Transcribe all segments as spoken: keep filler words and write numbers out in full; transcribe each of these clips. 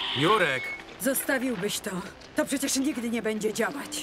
Jurek! Zostawiłbyś to. To przecież nigdy nie będzie działać.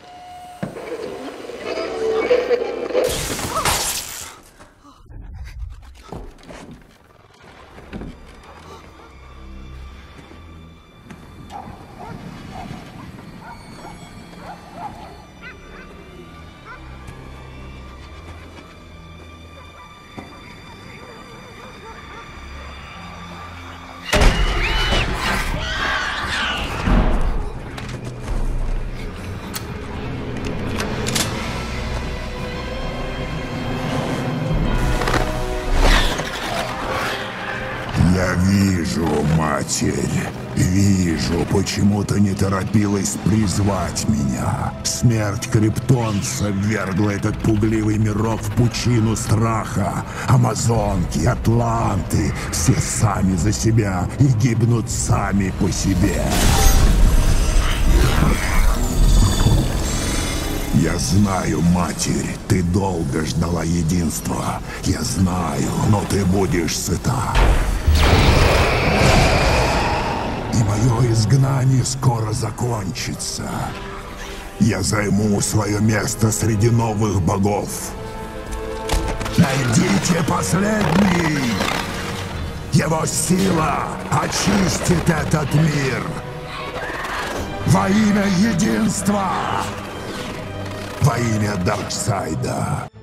Я вижу, Матерь, вижу, почему ты не торопилась призвать меня. Смерть Криптонца ввергла этот пугливый мирок в пучину страха. Амазонки, атланты, все сами за себя и гибнут сами по себе. Я знаю, Матерь, ты долго ждала единства. Я знаю, но ты будешь сыта. И мое изгнание скоро закончится. Я займу свое место среди новых богов. Найдите последний! Его сила очистит этот мир. Во имя единства! Во имя Дарксайда!